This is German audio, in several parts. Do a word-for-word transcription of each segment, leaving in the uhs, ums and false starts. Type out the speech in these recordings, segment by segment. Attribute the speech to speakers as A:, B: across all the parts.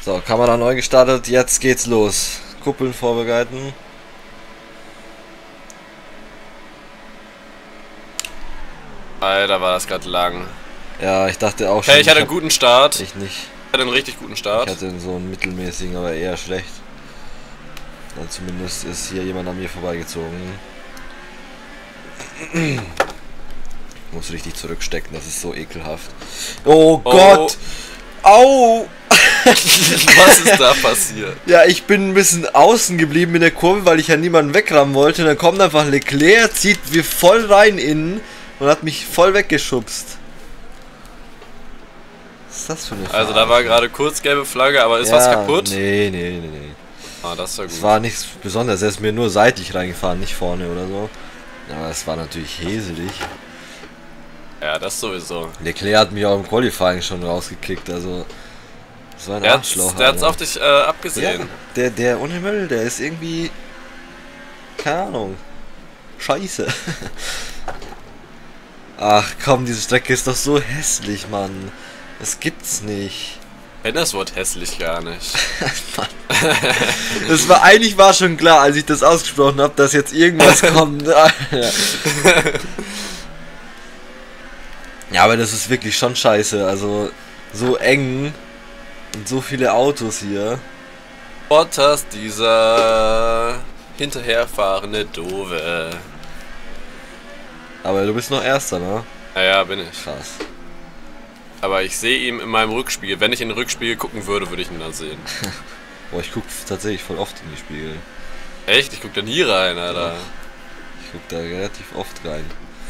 A: So, Kamera neu gestartet, jetzt geht's los. Kuppeln vorbereiten.
B: Alter, war das gerade lang.
A: Ja, ich dachte auch schon.
B: Hey, ich hatte
A: ich
B: einen guten Start.
A: Ich nicht.
B: Ich hatte einen richtig guten Start.
A: Ich hatte so einen mittelmäßigen, aber eher schlecht. Dann zumindest ist hier jemand an mir vorbeigezogen. Ich muss richtig zurückstecken, das ist so ekelhaft. Oh, oh. Gott! Au!
B: Was ist da passiert?
A: Ja, ich bin ein bisschen außen geblieben in der Kurve, weil ich ja niemanden wegrammen wollte. Und dann kommt einfach Leclerc, zieht mir voll rein innen und hat mich voll weggeschubst. Was ist das für eine Frage?
B: Also da war gerade kurz gelbe Flagge, aber ist
A: ja,
B: was kaputt?
A: Nee, nee, nee, nee.
B: Ah, das war gut.
A: Es war nichts Besonderes, er ist mir nur seitlich reingefahren, nicht vorne oder so. Aber es war natürlich häselig.
B: Ja, das sowieso.
A: Leclerc hat mich auch im Qualifying schon rausgekickt, also... Das war ein
B: der
A: Arschloch.
B: Hat's, der hat's auf dich äh, abgesehen.
A: Ja, der, der ohne Müll, der ist irgendwie... Keine Ahnung. Scheiße. Ach komm, diese Strecke ist doch so hässlich, Mann. Das gibt's nicht.
B: Ich kenne das Wort hässlich gar nicht.
A: Das war eigentlich war schon klar, als ich das ausgesprochen habe, dass jetzt irgendwas kommt. Ja, aber das ist wirklich schon scheiße. Also so eng und so viele Autos hier.
B: Bottas, dieser hinterherfahrende Dove.
A: Aber du bist noch Erster, ne?
B: Naja, bin ich.
A: Krass.
B: Aber ich sehe ihn in meinem Rückspiegel. Wenn ich in den Rückspiegel gucken würde, würde ich ihn da sehen.
A: Boah, ich guck tatsächlich voll oft in die Spiegel.
B: Echt? Ich guck da nie rein, Alter.
A: Ich guck da relativ oft rein.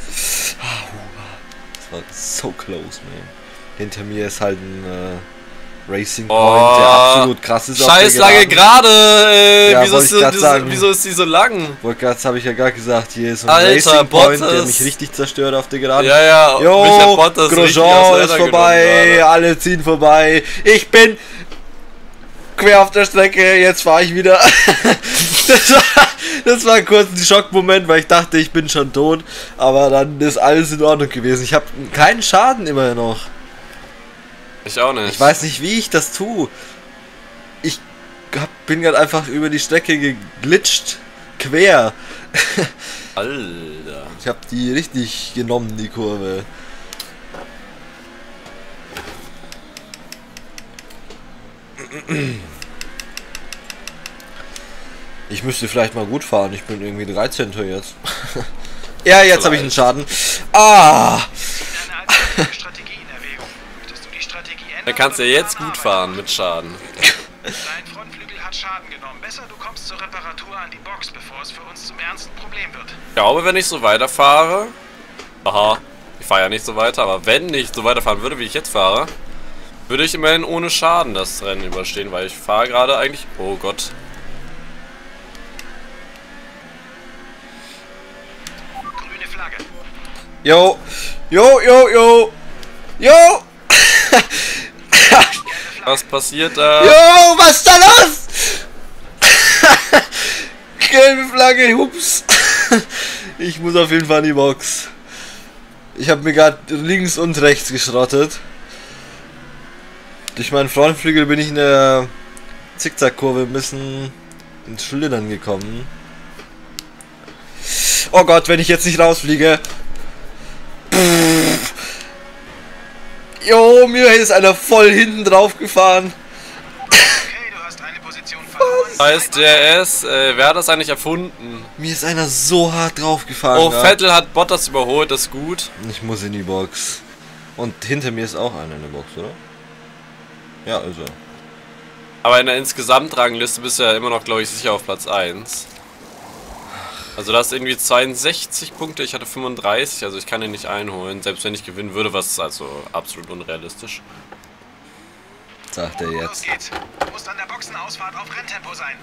A: Das war so close, man. Hinter mir ist halt ein äh, Racing Point,
B: oh, der
A: absolut krass ist.
B: Scheiß lange gerade, äh,
A: ja,
B: wieso, ist die,
A: sagen,
B: wieso ist die so lang?
A: Das habe ich ja gar gesagt, hier ist ein
B: Alter,
A: Racing Point,
B: Bottas.
A: der mich richtig zerstört auf der Geraden.
B: Ja, ja,
A: jo,
B: mich hat Bottas
A: Grosjean ist vorbei, alle ziehen vorbei. Ich bin quer auf der Strecke, jetzt fahre ich wieder. das, war, das war kurz ein Schockmoment, weil ich dachte, ich bin schon tot. Aber dann ist alles in Ordnung gewesen. Ich habe keinen Schaden immer noch.
B: Ich auch nicht.
A: Ich weiß nicht, wie ich das tue. Ich hab, bin gerade einfach über die Strecke geglitscht. Quer.
B: Alter.
A: Ich habe die richtig genommen, die Kurve. Ich müsste vielleicht mal gut fahren. Ich bin irgendwie dreizehnter jetzt. Ja, jetzt habe ich einen Schaden. Ah!
B: Da kannst du ja jetzt gut fahren mit Schaden.
C: Dein Frontflügel hat Schaden genommen. Besser, du kommst zur Reparatur an die Box, bevor es für uns zum ernsten Problem wird.
B: Ich glaube, wenn ich so weiterfahre... Aha, ich fahre ja nicht so weiter, aber wenn ich so weiterfahren würde, wie ich jetzt fahre, würde ich immerhin ohne Schaden das Rennen überstehen, weil ich fahre gerade eigentlich... Oh Gott.
C: Grüne Flagge.
A: Jo, jo, jo, jo, jo.
B: Was passiert da?
A: Jo, was ist da los? Gelbe Flagge, hups. Ich muss auf jeden Fall in die Box. Ich habe mir gerade links und rechts geschrottet. Durch meinen Frontflügel bin ich in der Zickzackkurve ein bisschen ins Schlittern gekommen. Oh Gott, wenn ich jetzt nicht rausfliege. Pff. Jo, mir ist einer voll hinten drauf gefahren.
C: Okay, du hast eine Position verloren.
B: Das heißt, der ist, äh, wer hat das eigentlich erfunden?
A: Mir ist einer so hart drauf gefahren.
B: Oh,
A: grad.
B: Vettel hat Bottas überholt, das ist gut.
A: Ich muss in die Box. Und hinter mir ist auch einer in der Box, oder? Ja, also.
B: Aber in der Insgesamtrangliste bist du ja immer noch, glaube ich, sicher auf Platz eins. Also du hast irgendwie zweiundsechzig Punkte, ich hatte fünfunddreißig, also ich kann ihn nicht einholen, selbst wenn ich gewinnen würde, was ist also absolut unrealistisch.
A: Sagt er
C: Los
A: jetzt.
C: geht's. Du musst an der Boxenausfahrt auf Renntempo sein.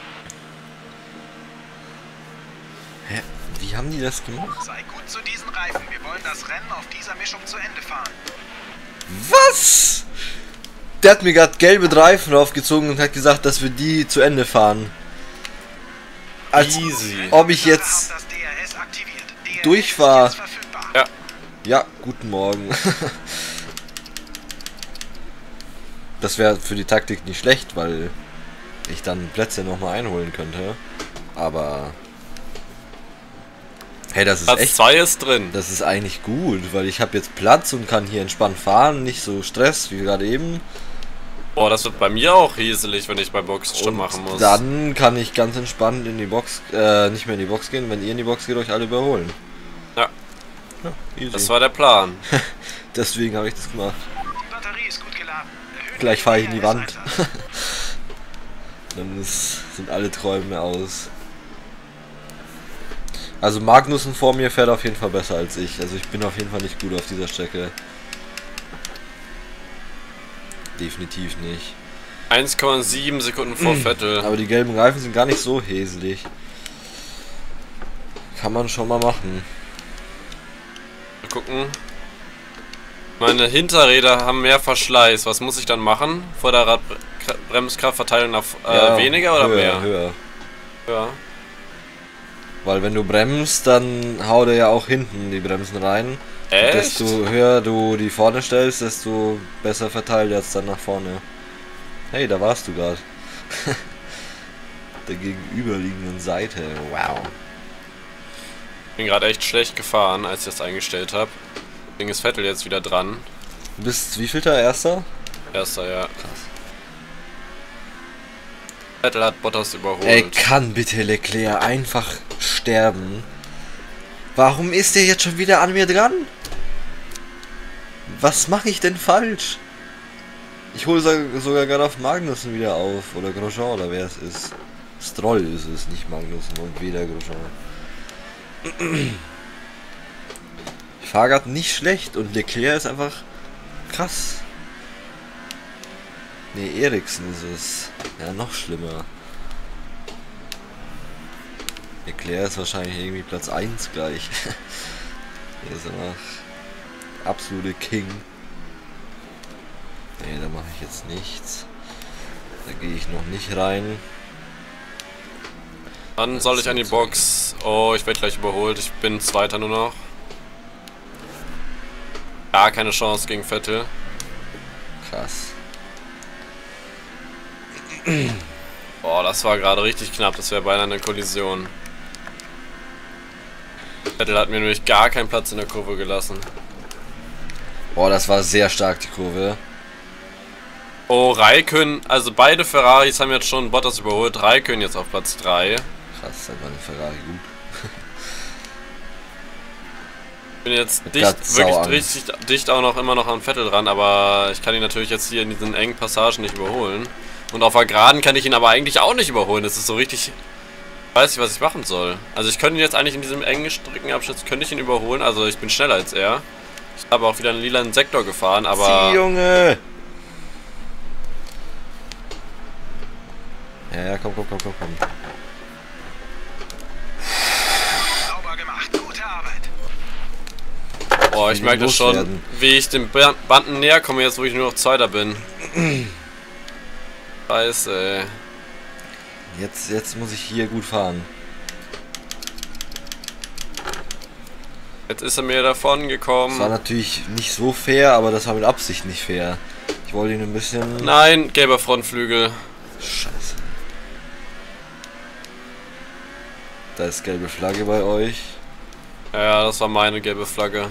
A: Hä? Wie haben die das gemacht?
C: Sei gut zu diesen Reifen. Wir wollen das Rennen auf dieser Mischung zu Ende fahren.
A: Was? Der hat mir gerade gelbe Reifen draufgezogen und hat gesagt, dass wir die zu Ende fahren. Als
B: Easy.
A: ob ich jetzt
C: Das D R S aktiviert. D R S
A: durchfahre.
C: ist jetzt verfügbar.
B: Ja.
A: Ja, guten Morgen. Das wäre für die Taktik nicht schlecht, weil ich dann Plätze nochmal einholen könnte. Aber hey, das ist
B: Platz
A: echt.
B: zwei ist drin.
A: Das ist eigentlich gut, weil ich habe jetzt Platz und kann hier entspannt fahren, nicht so Stress wie gerade eben.
B: Boah, das wird bei mir auch rieselig, wenn ich bei Boxenstopp
A: Und
B: machen muss.
A: dann kann ich ganz entspannt in die Box, äh, nicht mehr in die Box gehen. Wenn ihr in die Box geht, euch alle überholen.
B: Ja.
A: Ja, easy.
B: Das war der Plan.
A: Deswegen habe ich das gemacht.
C: Die Batterie ist gut geladen. Erhöht
A: Gleich fahre ich in die
C: P S
A: Wand.
C: Einsatz.
A: Dann ist, sind alle Träume aus. Also Magnussen vor mir fährt auf jeden Fall besser als ich. Also ich bin auf jeden Fall nicht gut auf dieser Strecke. Definitiv nicht.
B: eins Komma sieben Sekunden vor Vettel.
A: Aber die gelben Reifen sind gar nicht so häslich. Kann man schon mal machen.
B: Mal gucken. Meine Hinterräder haben mehr Verschleiß. Was muss ich dann machen? Vor der Radbremskraftverteilung nach äh,
A: Ja,
B: weniger oder
A: höher,
B: mehr?
A: Höher.
B: Ja.
A: Weil wenn du bremst, dann hau dir ja auch hinten die Bremsen rein.
B: Echt?
A: Desto höher du die vorne stellst, desto besser verteilt jetzt dann nach vorne. Hey, da warst du gerade. Der gegenüberliegenden Seite. Wow.
B: Bin gerade echt schlecht gefahren, als ich das eingestellt habe. Deswegen ist Vettel jetzt wieder dran.
A: Du bist wievielter? Erster?
B: Erster, ja.
A: Krass.
B: Vettel hat Bottas überholt.
A: Ey, kann bitte Leclerc einfach sterben? Warum ist der jetzt schon wieder an mir dran? Was mache ich denn falsch? Ich hole sogar gerade auf Magnussen wieder auf. Oder Grosjean oder wer es ist. Stroll ist es, nicht Magnussen und weder Grosjean. Ich fahre gerade nicht schlecht und Leclerc ist einfach krass. Ne, Eriksen ist es. Ja, noch schlimmer. Leclerc ist wahrscheinlich irgendwie Platz eins gleich. Der ist einfach absolute King. Ne, da mache ich jetzt nichts. Da gehe ich noch nicht rein.
B: Wann soll ich an die Box? Oh, ich werde gleich überholt. Ich bin Zweiter nur noch. Gar keine Chance gegen Vettel.
A: Krass.
B: Boah, das war gerade richtig knapp. Das wäre beinahe eine Kollision. Vettel hat mir nämlich gar keinen Platz in der Kurve gelassen.
A: Boah, das war sehr stark, die Kurve.
B: Oh, Raikön, also beide Ferraris haben jetzt schon Bottas überholt. Raikön jetzt auf Platz drei.
A: Krass, dann war der Ferrari gut.
B: Ich bin jetzt
A: Mit
B: dicht,
A: ganz
B: wirklich
A: Sauangst.
B: richtig dicht auch noch immer noch an Vettel dran, aber ich kann ihn natürlich jetzt hier in diesen engen Passagen nicht überholen. Und auf der Geraden kann ich ihn aber eigentlich auch nicht überholen. Das ist so richtig... Ich weiß nicht, was ich machen soll. Also ich könnte ihn jetzt eigentlich in diesem engen Streckenabschnitt, könnte ich ihn überholen. Also ich bin schneller als er. Ich habe auch wieder einen lilanen Sektor gefahren, aber...
A: Zieh, Junge! Ja, ja, komm, komm, komm, komm, komm.
C: Sauber gemacht. Gute Arbeit.
B: Boah, ich
A: will
B: merke
A: ihn
B: das schon,
A: loswerden.
B: wie ich dem Ba- Banden näher komme, jetzt wo ich nur noch Zweiter bin. Scheiße, ey.
A: Jetzt, jetzt muss ich hier gut fahren.
B: Jetzt ist er mir davon gekommen.
A: Das war natürlich nicht so fair, aber das war mit Absicht nicht fair. Ich wollte ihn ein bisschen...
B: Nein, gelber Frontflügel.
A: Scheiße. Da ist gelbe Flagge bei euch.
B: Ja, das war meine gelbe Flagge.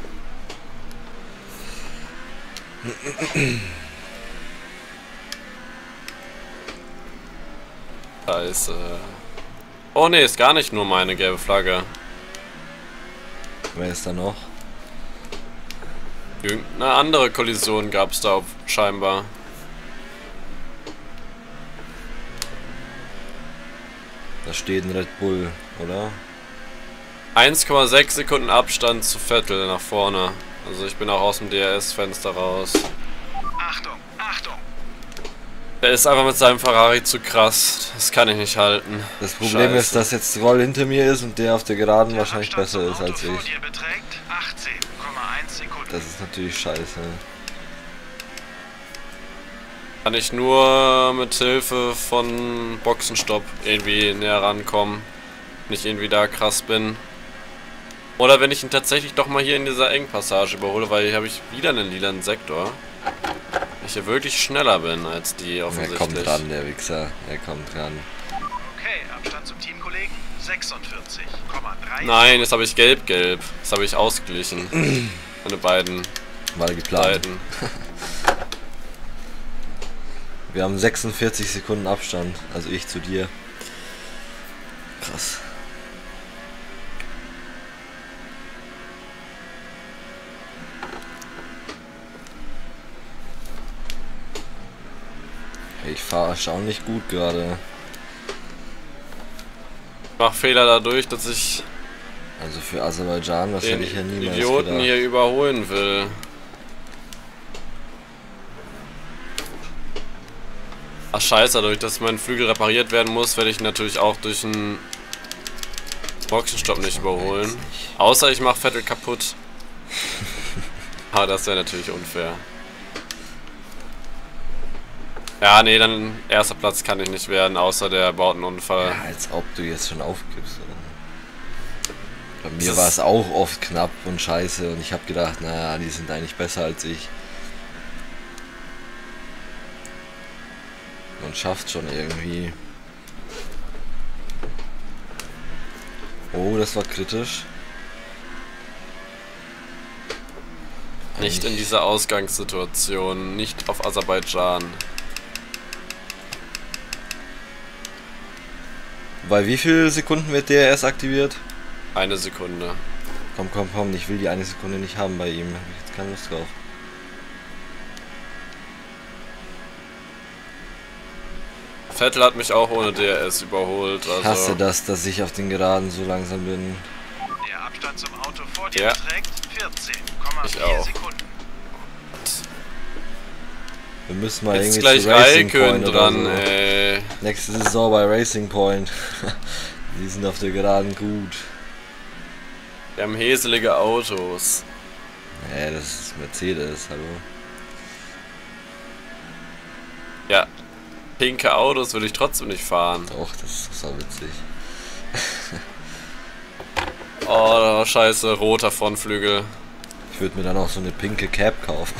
B: Scheiße. Oh ne, ist gar nicht nur meine gelbe Flagge.
A: Wer ist da noch?
B: Irgendeine andere Kollision gab es da auf, scheinbar.
A: Da steht ein Red Bull, oder?
B: eins Komma sechs Sekunden Abstand zu Vettel nach vorne. Also ich bin auch aus dem D R S-Fenster raus.
C: Achtung, Achtung.
B: Der ist einfach mit seinem Ferrari zu krass. Das kann ich nicht halten.
A: Das Problem
B: Scheiße.
A: ist, dass jetzt Roll hinter mir ist und der auf der Geraden
C: Der
A: wahrscheinlich
C: Abstand
A: besser
C: zum
A: ist
C: Auto
A: als
C: vor
A: ich.
C: dir beträgt achtzehn Komma eins Sekunden.
A: Das ist natürlich scheiße.
B: Kann ich nur mit Hilfe von Boxenstopp irgendwie näher rankommen. Wenn ich irgendwie da krass bin. Oder wenn ich ihn tatsächlich doch mal hier in dieser engen Passage überhole, weil hier habe ich wieder einen lilanen Sektor. ich hier wirklich schneller bin als die
A: Er
B: offensichtlich.
A: kommt dran, der Wichser. Er kommt dran.
C: Okay, Abstand zum Teamkollegen sechsundvierzig Komma drei.
B: Nein, jetzt habe ich gelb-gelb. Das habe ich ausgeglichen. Meine beiden
A: War geplant.
B: Seiten.
A: Wir haben sechsundvierzig Sekunden Abstand. Also ich zu dir. Krass. Ich fahre erstaunlich gut gerade.
B: Ich mache Fehler dadurch, dass ich
A: Also für Aserbaidschan, das hätte
B: den
A: ich ja niemals
B: Idioten
A: gedacht.
B: hier überholen will. Ach scheiße, dadurch, dass mein Flügel repariert werden muss, werde ich natürlich auch durch einen Boxenstopp nicht überholen. Außer ich mache Vettel kaputt. Aber das wäre natürlich unfair. Ja, nee, dann erster Platz kann ich nicht werden, außer der baut einen Unfall.
A: Ja, als ob du jetzt schon aufgibst. Oder? Bei mir
B: Das
A: war
B: ist-
A: es auch oft knapp und scheiße und ich habe gedacht, naja, die sind eigentlich besser als ich. Man schafft schon irgendwie. Oh, das war kritisch.
B: Nicht in dieser Ausgangssituation, nicht auf Aserbaidschan.
A: Bei wie viel Sekunden wird der erst aktiviert?
B: Eine Sekunde.
A: Komm, komm, komm, ich will die eine Sekunde nicht haben bei ihm. Hab ich jetzt keine Lust drauf.
B: Vettel hat mich auch ohne D R S überholt,
A: Ich hasse
B: also
A: das, dass ich auf den Geraden so langsam bin.
C: Der Abstand zum Auto vor dir
B: Ja.
C: beträgt vierzehn Komma
B: Ich
C: vier
B: auch.
C: Sekunden.
A: Wir müssen mal
B: jetzt
A: irgendwie
B: gleich
A: zu Racing
B: Raikön
A: Point oder
B: dran,
A: so.
B: ey.
A: Nächste Saison bei Racing Point. Die sind auf der Geraden gut.
B: Wir haben häselige Autos.
A: Ja, das ist Mercedes, hallo.
B: Ja, pinke Autos würde ich trotzdem nicht fahren.
A: Doch, das ist so witzig.
B: Oh, scheiße, roter Frontflügel.
A: Ich würde mir dann auch so eine pinke Cap kaufen.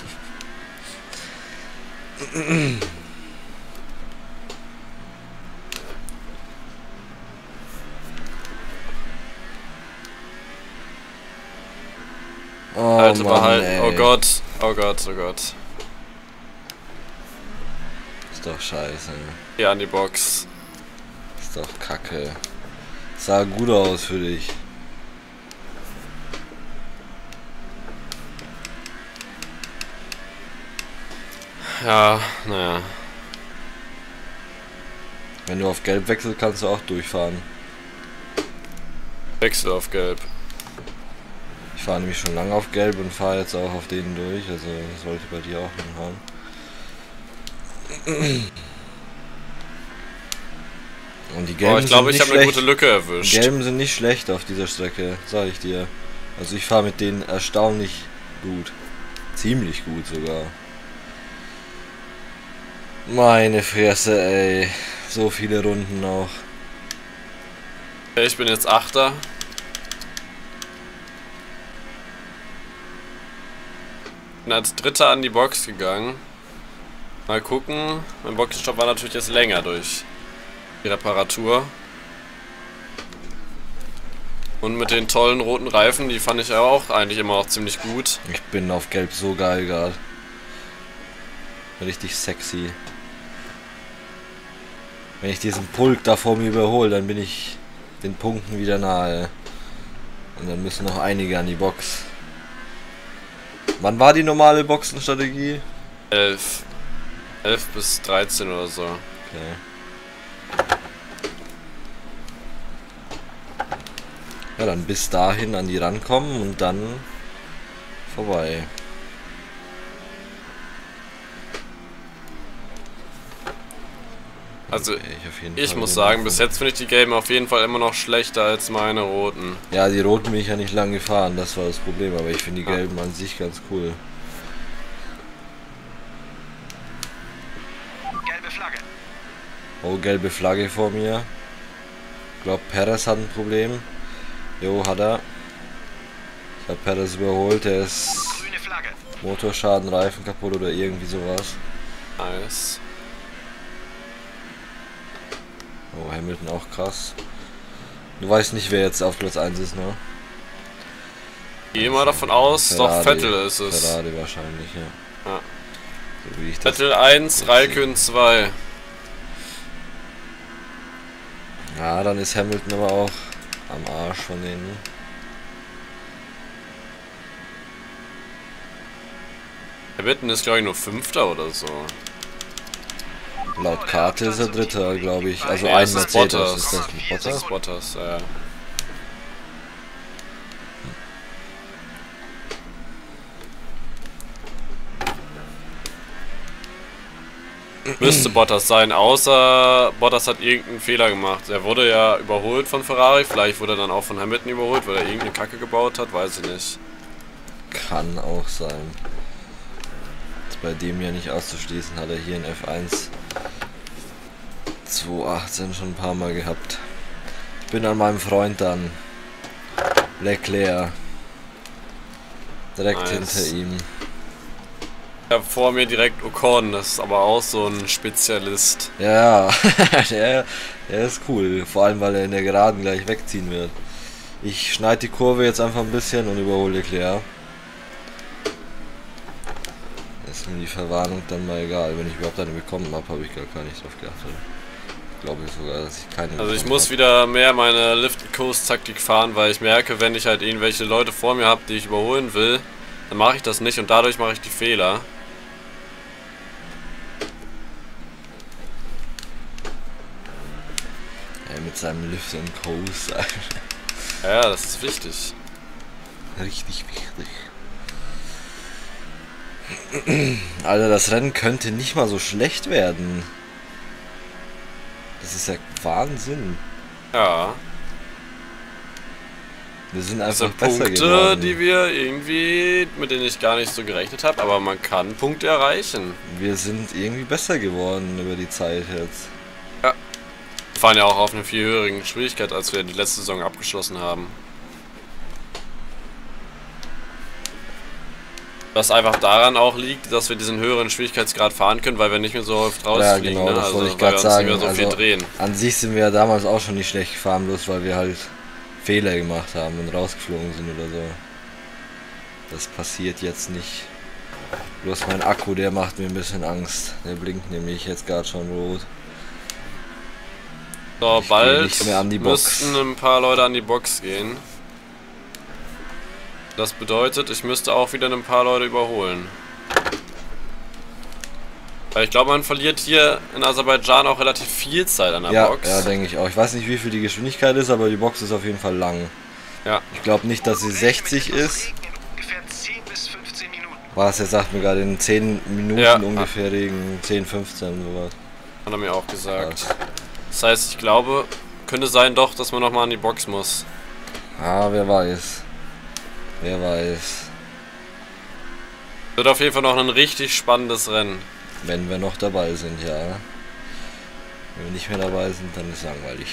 A: Oh,
B: Halte
A: Mann,
B: behalten.
A: ey.
B: Oh Gott, oh Gott, oh Gott.
A: Ist doch scheiße.
B: Hier an die Box.
A: Ist doch kacke. Sah gut aus für dich.
B: Ja, naja.
A: Wenn du auf Gelb wechselst, kannst du auch durchfahren.
B: Wechsel auf Gelb.
A: Ich fahre nämlich schon lange auf Gelb und fahre jetzt auch auf denen durch. Also das sollte bei dir auch hinhauen. Und die Gelben
B: Oh, ich glaube,
A: sind
B: ich
A: nicht
B: habe eine
A: schlecht.
B: gute Lücke
A: Die
B: erwischt.
A: Gelben sind nicht schlecht auf dieser Strecke, sage ich dir. Also ich fahre mit denen erstaunlich gut. Ziemlich gut sogar. Meine Fresse, ey. So viele Runden noch.
B: Ich bin jetzt Achter. Bin als Dritter an die Box gegangen. Mal gucken. Mein Boxenstopp war natürlich jetzt länger durch die Reparatur. Und mit den tollen roten Reifen, die fand ich ja auch eigentlich immer auch ziemlich gut.
A: Ich bin auf Gelb so geil gerade. Richtig sexy. Wenn ich diesen Pulk da vor mir überhole, dann bin ich den Punkten wieder nahe. Und dann müssen noch einige an die Box. Wann war die normale Boxenstrategie?
B: elf. elf bis dreizehn oder so.
A: Okay. Ja, dann bis dahin an die rankommen und dann vorbei.
B: Also
A: Okay, ich auf jeden
B: ich
A: Fall
B: muss
A: wieder
B: sagen,
A: machen.
B: bis jetzt finde ich die gelben auf jeden Fall immer noch schlechter als meine roten.
A: Ja, die roten bin ich ja nicht lang gefahren, das war das Problem, aber ich finde die
B: Ah.
A: gelben an sich ganz cool.
C: Gelbe Flagge.
A: Oh, gelbe Flagge vor mir. Ich glaube, Perez hat ein Problem. Jo, hat er. Ich habe Perez überholt, der ist
C: Grüne Flagge.
A: Motorschaden, Reifen kaputt oder irgendwie sowas.
B: Nice.
A: Oh, Hamilton auch krass. Du weißt nicht, wer jetzt auf Platz eins ist, ne?
B: Gehe mal davon aus,
A: Ferrari,
B: doch Vettel ist es.
A: Ferrari wahrscheinlich, ja.
B: Ja.
A: So wie ich das.
B: Vettel eins, Raikön zwei.
A: Ja, dann ist Hamilton aber auch am Arsch von denen.
B: Hamilton ist glaube ich nur Fünfter oder so.
A: Laut Karte ist er Dritter, glaube ich. Also
B: Nee,
A: ein
B: das ist
A: Mercedes.
B: Bottas.
A: Ist das ein
B: Das
A: Bottas?
B: ist Bottas, ja. Müsste Bottas sein, außer Bottas hat irgendeinen Fehler gemacht. Er wurde ja überholt von Ferrari, vielleicht wurde er dann auch von Hamilton überholt, weil er irgendeine Kacke gebaut hat, weiß ich nicht.
A: Kann auch sein. Ist bei dem ja nicht auszuschließen, hat er hier in F eins zwanzig achtzehn schon ein paar Mal gehabt. Ich bin an meinem Freund dann. Leclerc. Direkt
B: Nice.
A: hinter ihm.
B: Ich habe vor mir direkt Ocon, das ist aber auch so ein Spezialist.
A: Ja, der, der ist cool. Vor allem, weil er in der Geraden gleich wegziehen wird. Ich schneide die Kurve jetzt einfach ein bisschen und überhole Leclerc. Ist mir die Verwarnung dann mal egal. Wenn ich überhaupt eine bekommen habe, habe ich gar, gar nicht drauf geachtet. Ich glaube sogar, dass ich keine
B: Also ich
A: bekommen
B: muss
A: hab.
B: wieder mehr meine Lift-and-Coast-Taktik fahren, weil ich merke, wenn ich halt irgendwelche Leute vor mir habe, die ich überholen will, dann mache ich das nicht und dadurch mache ich die Fehler.
A: Ja, mit seinem Lift and Coast.
B: Ja, das ist wichtig.
A: Richtig wichtig. Alter, das Rennen könnte nicht mal so schlecht werden. Das ist ja Wahnsinn.
B: Ja,
A: Wir sind
B: das
A: einfach
B: sind
A: besser
B: Punkte,
A: geworden.
B: die wir irgendwie, mit denen ich gar nicht so gerechnet habe, aber man kann Punkte erreichen.
A: Wir sind irgendwie besser geworden über die Zeit jetzt.
B: Wir fahren ja auch auf einer viel höheren Schwierigkeit, als wir die letzte Saison abgeschlossen haben. Was einfach daran auch liegt, dass wir diesen höheren Schwierigkeitsgrad fahren können, weil wir nicht mehr so oft rausfliegen,
A: ja, genau,
B: ne?
A: das
B: Also
A: wollte ich
B: weil
A: gerade
B: wir uns
A: sagen.
B: nicht mehr so viel
A: Also,
B: drehen.
A: an sich sind wir ja damals auch schon nicht schlecht gefahren, bloß weil wir halt Fehler gemacht haben und rausgeflogen sind oder so. Das passiert jetzt nicht. Bloß mein Akku, der macht mir ein bisschen Angst. Der blinkt nämlich jetzt gerade schon rot.
B: So,
A: Ich geh
B: bald
A: nicht mehr an die Box.
B: müssten ein paar Leute an die Box gehen. Das bedeutet, ich müsste auch wieder ein paar Leute überholen. Weil ich glaube, man verliert hier in Aserbaidschan auch relativ viel Zeit an der
A: Ja,
B: Box.
A: ja, denke ich auch. Ich weiß nicht, wie viel die Geschwindigkeit ist, aber die Box ist auf jeden Fall lang.
B: Ja.
A: Ich glaube nicht, dass sie sechzig ist.
C: Ungefähr zehn bis fünfzehn Minuten.
A: Was, er sagt mir gerade in zehn Minuten
B: Ja.
A: ungefähr Regen, zehn, fünfzehn sowas.
B: Hat er mir auch gesagt.
A: Krass.
B: Das heißt, ich glaube, könnte sein doch, dass man nochmal an die Box muss.
A: Ah, wer weiß. Wer weiß.
B: Wird auf jeden Fall noch ein richtig spannendes Rennen.
A: Wenn wir noch dabei sind, ja. Wenn wir nicht mehr dabei sind, dann ist es langweilig.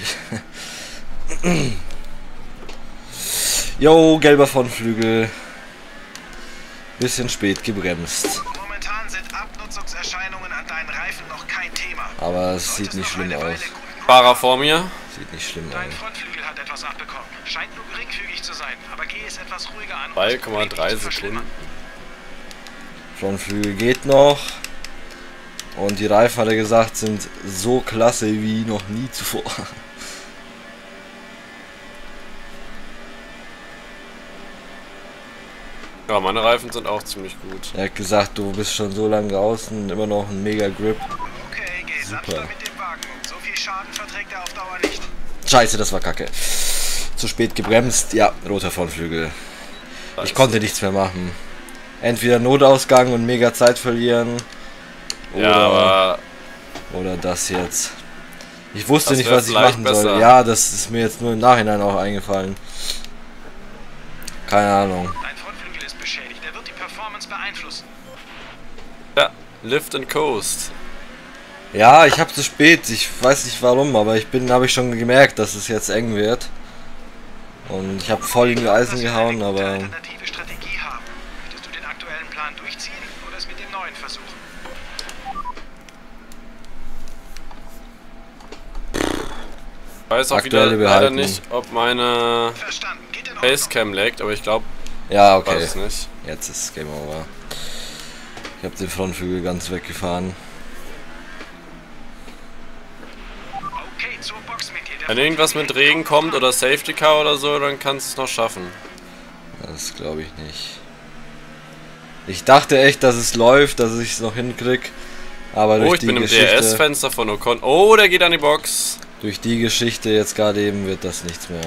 A: Jo, gelber Frontflügel. Bisschen spät gebremst.
C: Momentan sind Abnutzungserscheinungen an deinen Reifen noch kein Thema.
A: Aber es sieht
C: Solltest
A: nicht
C: noch
A: schlimm
C: eine
A: aus.
C: Weile guten
B: Fahrer vor mir.
A: Sieht nicht schlimm
C: Dein
A: aus.
C: Frontflügel hat etwas abbekommen. Scheint nur geringfügig zu sein, aber geh es etwas ruhiger an. um
B: zwei
C: das Problem
B: Komma
C: nicht
B: drei
C: zu verschlimmern.
B: Sekunden.
A: Frontflügel geht noch. Und die Reifen, hat er gesagt, sind so klasse wie noch nie zuvor.
B: Ja, meine Reifen sind auch ziemlich gut.
A: Er hat gesagt, du bist schon so lange draußen, immer noch ein mega Grip.
C: Okay, geh
A: Super.
C: sanfter mit dem Wagen. So viel Schaden verträgt er auf Dauer nicht.
A: Scheiße, das war kacke. Zu spät gebremst. Ja, roter Frontflügel. Ich konnte nichts mehr machen. Entweder Notausgang und mega Zeit verlieren. Oder,
B: Ja, aber
A: oder das jetzt. Ich wusste
B: Das
A: nicht,
B: wär
A: was ich
B: vielleicht
A: machen soll.
B: besser.
A: Ja, das ist mir jetzt nur im Nachhinein auch eingefallen. Keine Ahnung.
C: Dein Frontflügel ist beschädigt. Er wird die Performance beeinflussen.
B: ja, Lift and Coast.
A: Ja, ich habe zu spät. Ich weiß nicht warum, aber ich bin, habe ich schon gemerkt, dass es jetzt eng wird. Und ich habe voll in die Eisen
C: Dass wir
A: gehauen,
C: eine gute
A: aber
C: alternative Strategie haben. Möchtest du den aktuellen Plan durchziehen?
B: weiß auch wieder
A: Aktuelle
B: leider
A: behalten.
B: nicht, ob meine
C: Verstanden. Geht in Ordnung.
B: Facecam laggt, aber ich glaube,
A: Ja,
B: okay.
A: okay.
B: weiß nicht.
A: Jetzt ist Game Over. Ich habe den Frontflügel ganz weggefahren.
C: Okay, zur Box mit dir. Der
B: Wenn irgendwas mit Regen kommt oder Safety Car oder so, dann kannst du es noch schaffen.
A: Das glaube ich nicht. Ich dachte echt, dass es läuft, dass ich es noch hinkrieg. Aber
B: Oh,
A: durch
B: ich
A: die
B: bin im
A: Geschichte,
B: D R S-Fenster von Ocon. Oh, der geht an die Box.
A: durch die Geschichte jetzt gerade eben wird das nichts mehr.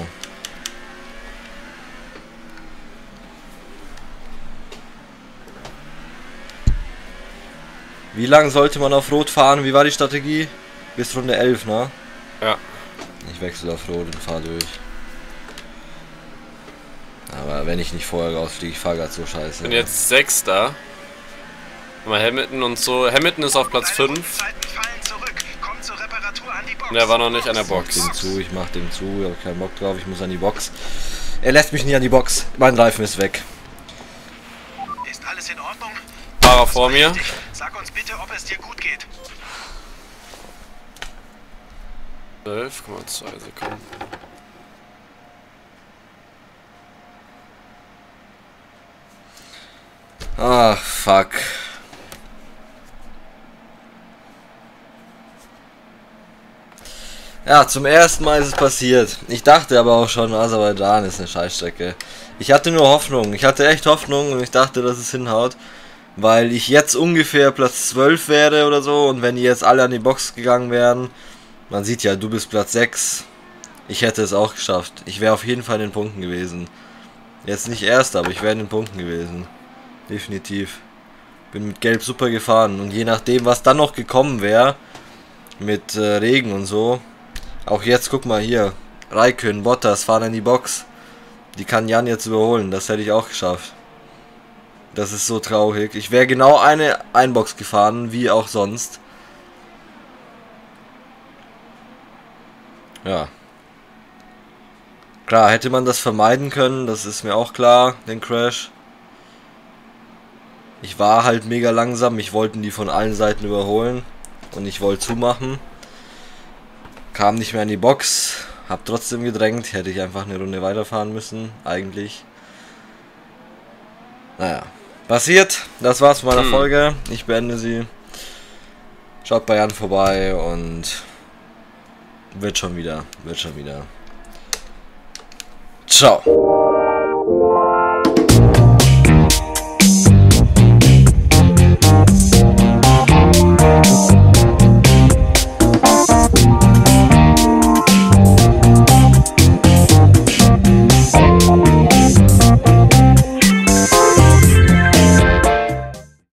A: Wie lange sollte man auf Rot fahren? Wie war die Strategie? Bis Runde elf, ne?
B: Ja.
A: Ich wechsle auf Rot und fahre durch. Aber wenn ich nicht vorher rausfliege, ich fahre gerade so scheiße.
B: Bin jetzt Sechster. Mal Hamilton und so. Hamilton ist auf Platz
C: Deine
B: fünf.
C: Rundenzeiten fallen zurück. Komm zur Reparatur an die Box.
B: Und der war noch nicht an der
A: Ich mach
B: Box.
A: dem zu, ich mach dem zu, ich habe keinen Bock drauf, ich muss an die Box. Er lässt mich nicht an die Box, mein Reifen ist weg.
C: Ist alles in Ordnung?
B: Fahrer vor mir.
C: Richtig. Sag uns bitte, ob es dir gut geht.
B: zwölf Komma zwei Sekunden.
A: Ach, fuck. Ja, zum ersten Mal ist es passiert. Ich dachte aber auch schon, Aserbaidschan ist eine Scheißstrecke. Ich hatte nur Hoffnung. Ich hatte echt Hoffnung und ich dachte, dass es hinhaut. Weil ich jetzt ungefähr Platz zwölf wäre oder so. Und wenn die jetzt alle an die Box gegangen wären, man sieht ja, du bist Platz sechs. Ich hätte es auch geschafft. Ich wäre auf jeden Fall in den Punkten gewesen. Jetzt nicht Erster, aber ich wäre in den Punkten gewesen. Definitiv. Bin mit Gelb super gefahren. Und je nachdem, was dann noch gekommen wäre, mit äh, Regen und so. Auch jetzt, guck mal hier. Raikön, Bottas fahren in die Box. Die kann Jan jetzt überholen. Das hätte ich auch geschafft. Das ist so traurig. Ich wäre genau eine Einbox gefahren, wie auch sonst. Ja. Klar, hätte man das vermeiden können. Das ist mir auch klar, den Crash. Ich war halt mega langsam. Mich wollten die von allen Seiten überholen. Und ich wollte zumachen. Kam nicht mehr in die Box. Hab trotzdem gedrängt. Hätte ich einfach eine Runde weiterfahren müssen. Eigentlich. Naja. Passiert. Das war's mit meiner
B: Hm.
A: Folge. Ich beende sie. Schaut bei Jan vorbei und wird schon wieder. Wird schon wieder. Ciao.